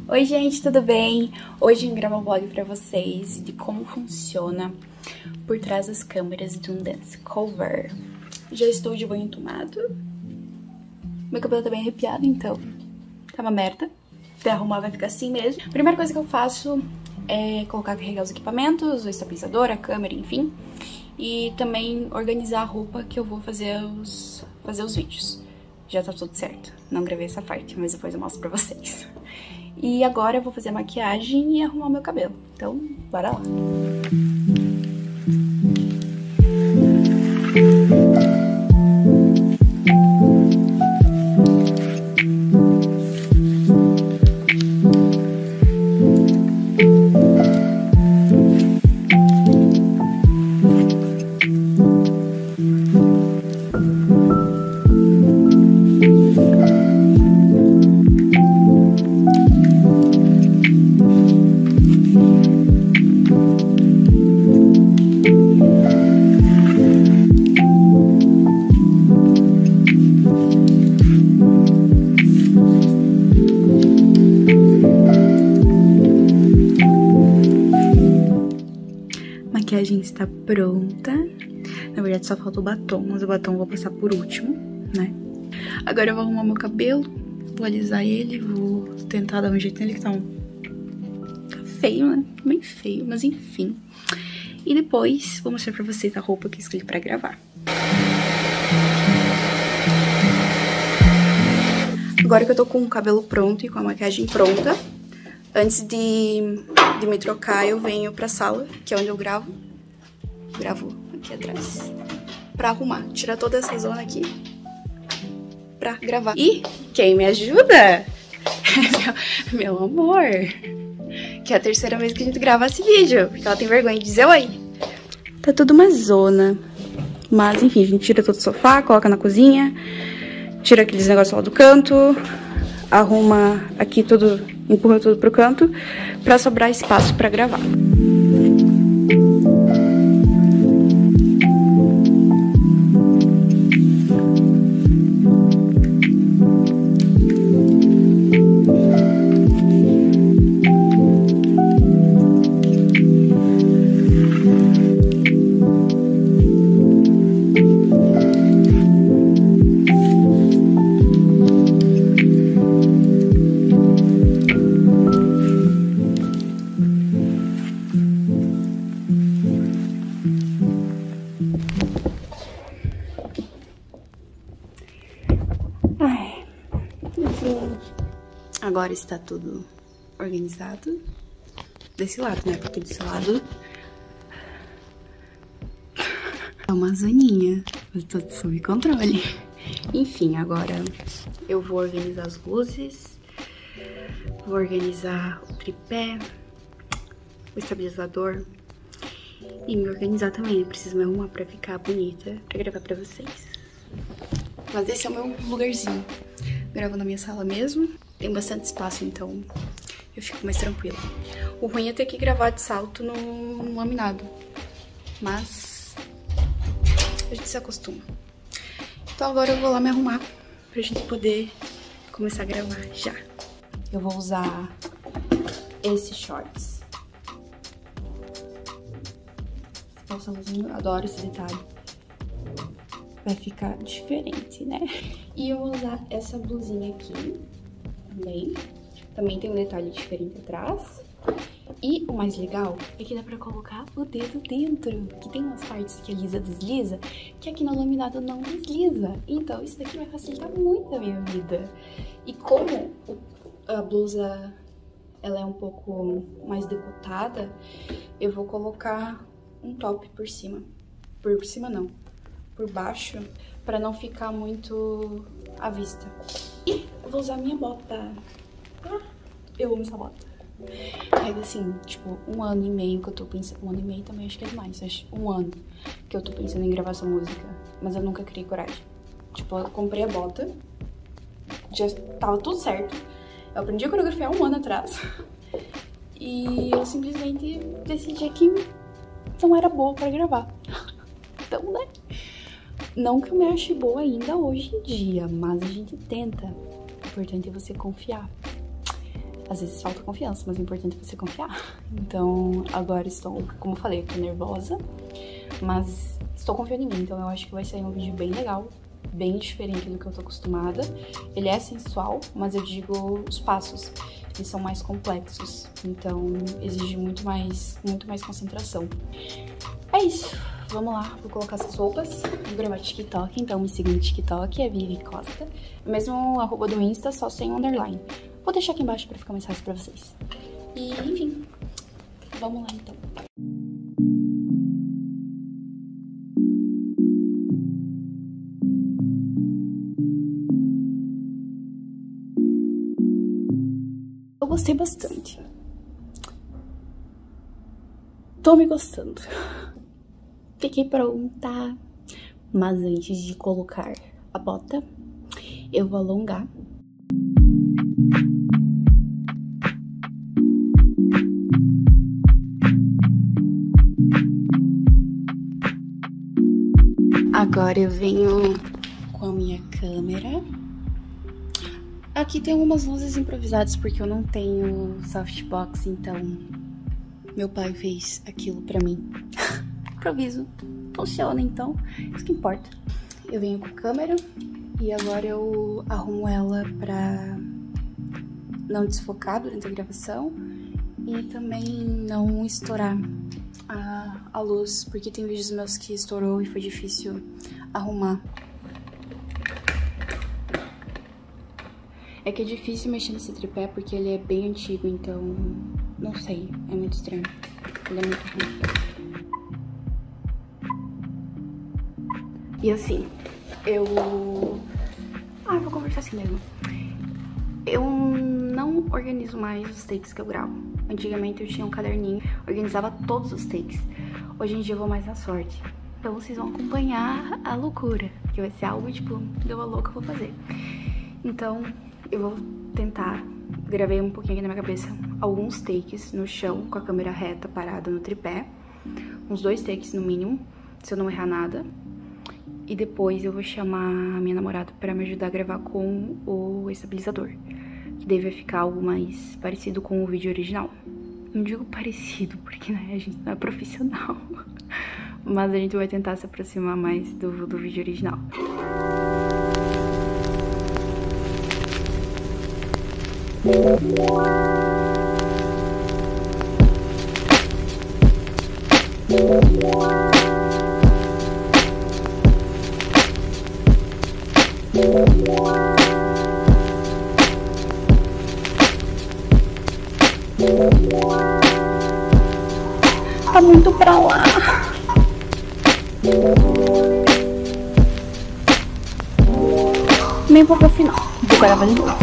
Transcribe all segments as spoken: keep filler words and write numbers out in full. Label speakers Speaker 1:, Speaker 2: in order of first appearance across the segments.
Speaker 1: Oi gente, tudo bem? Hoje eu vim gravar um vlog pra vocês de como funciona por trás das câmeras de um dance cover. Já estou de banho tomado. Meu cabelo tá bem arrepiado, então tá uma merda. Se arrumar vai ficar assim mesmo. A primeira coisa que eu faço é colocar, carregar os equipamentos, o estabilizador, a câmera, enfim. E também organizar a roupa que eu vou fazer os, fazer os vídeos. Já tá tudo certo. Não gravei essa parte, mas depois eu mostro pra vocês. E agora eu vou fazer a maquiagem e arrumar o meu cabelo. Então, bora lá! A maquiagem está pronta. Na verdade só falta o batom, mas o batom eu vou passar por último, né? Agora eu vou arrumar meu cabelo, vou alisar ele, vou tentar dar um jeito nele que tá um... tá feio, né? Bem feio, mas enfim. E depois vou mostrar pra vocês a roupa que eu escolhi pra gravar. Agora que eu tô com o cabelo pronto e com a maquiagem pronta, antes de, de me trocar, eu venho pra sala, que é onde eu gravo. Gravo aqui atrás. Pra arrumar, tirar toda essa zona aqui pra gravar. E quem me ajuda? meu, meu amor. Que é a terceira vez que a gente grava esse vídeo. Porque ela tem vergonha de dizer oi. Tá tudo uma zona. Mas enfim, a gente tira todo o sofá, coloca na cozinha. Tira aqueles negócios lá do canto. Arruma aqui tudo, empurra tudo pro canto, pra sobrar espaço pra gravar. Agora está tudo organizado. Desse lado, né? Porque desse lado é uma zoninha. Mas tô sob controle. Enfim, agora eu vou organizar as luzes. Vou organizar o tripé, o estabilizador. E me organizar também. Eu preciso me arrumar pra ficar bonita, pra gravar pra vocês. Mas esse é o meu lugarzinho. Gravo na minha sala mesmo. Tem bastante espaço, então eu fico mais tranquila. O ruim é ter que gravar de salto no, no laminado. Mas a gente se acostuma. Então agora eu vou lá me arrumar pra gente poder começar a gravar já. Eu vou usar esses shorts. Esse calçãozinho, adoro esse detalhe. Vai ficar diferente, né? E eu vou usar essa blusinha aqui também. Também tem um detalhe diferente atrás. E o mais legal é que dá pra colocar o dedo dentro. Que tem umas partes que a Lisa desliza, que aqui no laminado não desliza. Então isso daqui vai facilitar muito a minha vida. E como a blusa ela é um pouco mais decotada, eu vou colocar um top por cima. Por, por cima não. Por baixo, pra não ficar muito à vista. E eu vou usar minha bota. Ah, eu amo essa bota. Faz assim, tipo, um ano e meio que eu tô pensando... Um ano e meio também acho que é demais. Acho um ano que eu tô pensando em gravar essa música. Mas eu nunca criei coragem. Tipo, eu comprei a bota. Já tava tudo certo. Eu aprendi a coreografar um ano atrás. E eu simplesmente decidi que não era boa pra gravar. Então, né? Não que eu me ache boa ainda hoje em dia, mas a gente tenta. O importante é você confiar. Às vezes falta confiança, mas o importante é você confiar. Então, agora estou, como eu falei, eu tô nervosa, mas estou confiando em mim, então eu acho que vai sair um vídeo bem legal, bem diferente do que eu tô acostumada. Ele é sensual, mas eu digo os passos, eles são mais complexos, então exige muito mais, muito mais concentração. É isso, vamos lá, vou colocar essas roupas, vou gravar TikTok, então me siga no TikTok, é Vivi Costa, mesmo arroba do Insta, só sem underline. Vou deixar aqui embaixo pra ficar mais fácil pra vocês. E, enfim, vamos lá então. Eu gostei bastante. Tô me gostando. Fiquei pronta. Mas antes de colocar a bota, eu vou alongar. Agora eu venho com a minha câmera. Aqui tem algumas luzes improvisadas porque eu não tenho softbox, então meu pai fez aquilo pra mim. Improviso. Funciona, então. Isso que importa. Eu venho com a câmera e agora eu arrumo ela pra não desfocar durante a gravação e também não estourar a, a luz, porque tem vídeos meus que estourou e foi difícil arrumar. É que é difícil mexer nesse tripé porque ele é bem antigo, então não sei, é muito estranho. Ele é muito ruim. E assim, eu... Ah, eu vou conversar assim mesmo. Eu não organizo mais os takes que eu gravo. Antigamente eu tinha um caderninho, organizava todos os takes. Hoje em dia eu vou mais na sorte. Então vocês vão acompanhar a loucura, que vai ser algo tipo, deu a louca, eu vou fazer. Então eu vou tentar, gravei um pouquinho aqui na minha cabeça, alguns takes no chão, com a câmera reta, parada no tripé. Uns dois takes no mínimo, se eu não errar nada. E depois eu vou chamar a minha namorada pra me ajudar a gravar com o estabilizador, que deve ficar algo mais parecido com o vídeo original. Não digo parecido, porque né, a gente não é profissional, mas a gente vai tentar se aproximar mais do, do vídeo original. Tá muito pra lá. Nem vou pro final. Vou gravar de novo.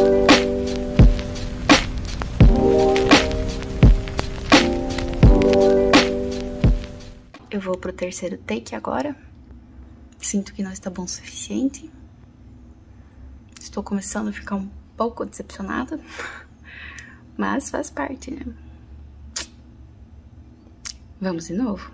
Speaker 1: Eu vou pro terceiro take agora. Sinto que não está bom o suficiente. Estou começando a ficar um pouco decepcionada. Mas faz parte, né? Vamos de novo.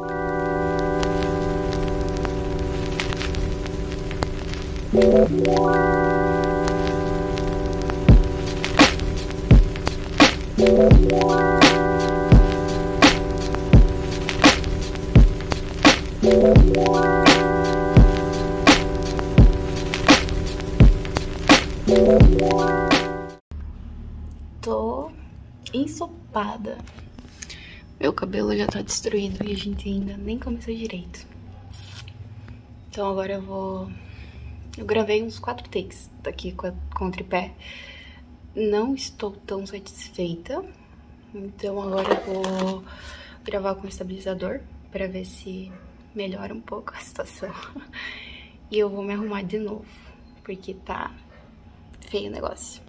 Speaker 1: Tô ensopada. Meu cabelo já tá destruído e a gente ainda nem começou direito. Então agora eu vou... Eu gravei uns quatro takes daqui com, a, com o tripé. Não estou tão satisfeita. Então agora eu vou gravar com o estabilizador pra ver se melhora um pouco a situação. E eu vou me arrumar de novo, porque tá feio o negócio.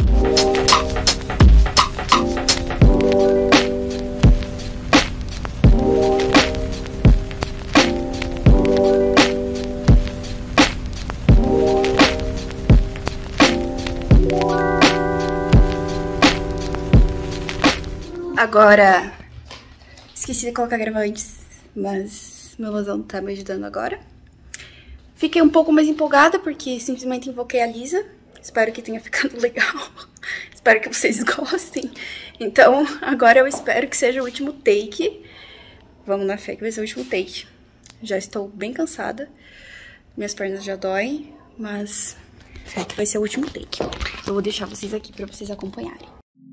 Speaker 1: Agora, esqueci de colocar gravantes, mas meu mozão tá me ajudando agora. Fiquei um pouco mais empolgada porque simplesmente invoquei a Lisa. Espero que tenha ficado legal. espero que vocês gostem. Então, agora eu espero que seja o último take. Vamos na fé que vai ser o último take. Já estou bem cansada. Minhas pernas já doem, mas fé que vai ser o último take. Eu vou deixar vocês aqui pra vocês acompanharem.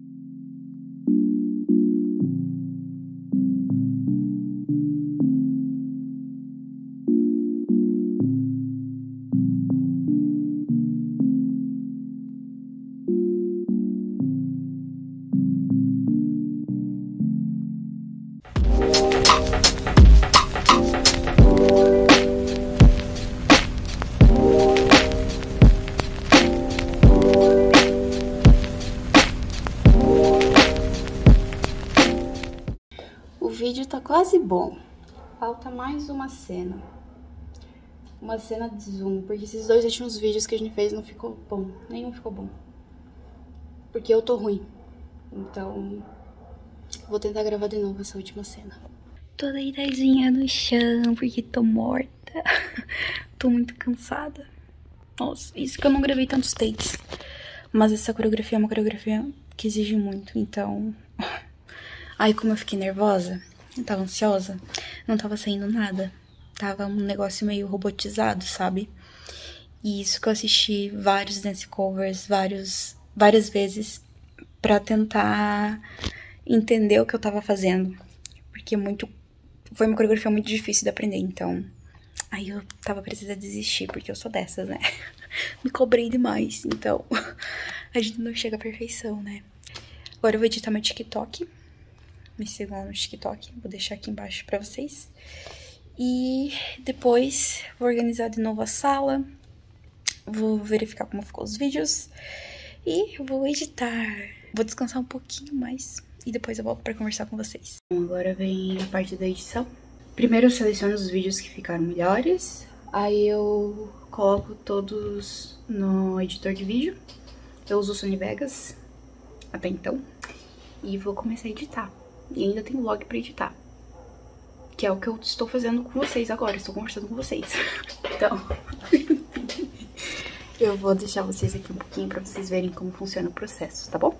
Speaker 1: O vídeo tá quase bom. Falta mais uma cena. Uma cena de zoom, porque esses dois últimos vídeos que a gente fez não ficou bom. Nenhum ficou bom. Porque eu tô ruim. Então, vou tentar gravar de novo essa última cena. Tô deitadinha no chão, porque tô morta. Tô muito cansada. Nossa, isso que eu não gravei tantos takes. Mas essa coreografia é uma coreografia que exige muito, então... Aí, como eu fiquei nervosa, eu tava ansiosa, não tava saindo nada. Tava um negócio meio robotizado, sabe? E isso que eu assisti vários dance covers, vários, várias vezes, pra tentar entender o que eu tava fazendo. Porque muito, foi uma coreografia muito difícil de aprender, então... Aí eu tava precisando desistir, porque eu sou dessas, né? Me cobrei demais, então... A gente não chega à perfeição, né? Agora eu vou editar meu TikTok. Me sigam lá no TikTok, vou deixar aqui embaixo pra vocês. E depois vou organizar de novo a sala, vou verificar como ficou os vídeos e vou editar. Vou descansar um pouquinho mais e depois eu volto pra conversar com vocês. Bom, agora vem a parte da edição. Primeiro eu seleciono os vídeos que ficaram melhores, aí eu coloco todos no editor de vídeo. Eu uso o Sony Vegas até então e vou começar a editar. E ainda tem vlog pra editar, que é o que eu estou fazendo com vocês agora, estou conversando com vocês. Então, eu vou deixar vocês aqui um pouquinho pra vocês verem como funciona o processo, tá bom?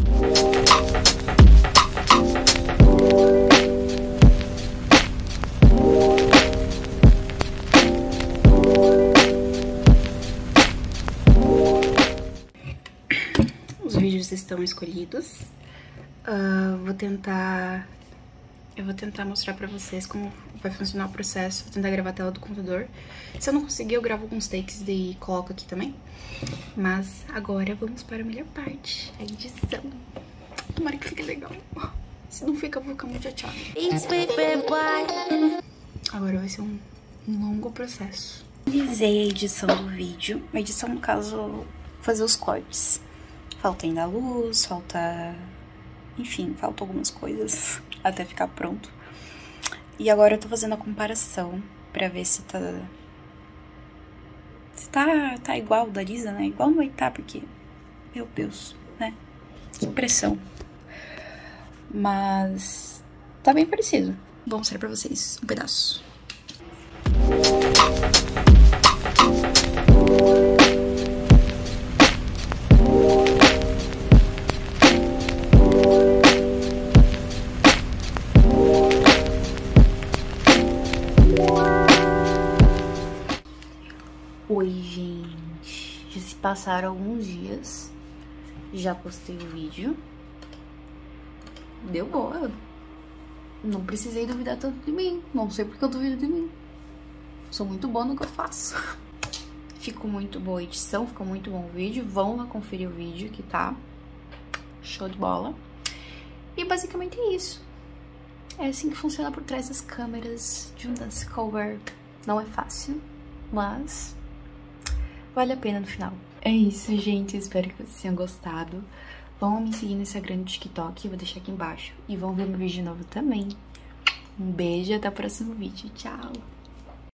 Speaker 1: Os vídeos estão escolhidos. Uh, vou tentar... Eu vou tentar mostrar pra vocês como vai funcionar o processo. Vou tentar gravar a tela do computador. Se eu não conseguir, eu gravo alguns takes e coloco aqui também. Mas agora vamos para a melhor parte, a edição. Tomara que fique legal. Se não fica, eu vou ficar muito chateada. Agora vai ser um, um longo processo. Finalizei a edição do vídeo. A edição, no caso, fazer os cortes. Falta ainda a luz, falta... Enfim, faltam algumas coisas até ficar pronto. E agora eu tô fazendo a comparação pra ver se tá... Se tá, tá igual da Lisa, né? Igual não vai tá, porque... Meu Deus, né? Que pressão. Mas... Tá bem parecido. Vou mostrar pra vocês um pedaço. Oi, gente, já se passaram alguns dias, já postei o vídeo, deu boa, não precisei duvidar tanto de mim, não sei porque eu duvido de mim, sou muito boa no que eu faço. Ficou muito boa a edição, ficou muito bom o vídeo, vão lá conferir o vídeo que tá show de bola. E basicamente é isso, é assim que funciona por trás das câmeras de um dance cover, não é fácil, mas... vale a pena no final. É isso, gente. Espero que vocês tenham gostado. Vão me seguir no Instagram e no TikTok. Vou deixar aqui embaixo. E vão ver meu vídeo novo também. Um beijo e até o próximo vídeo. Tchau!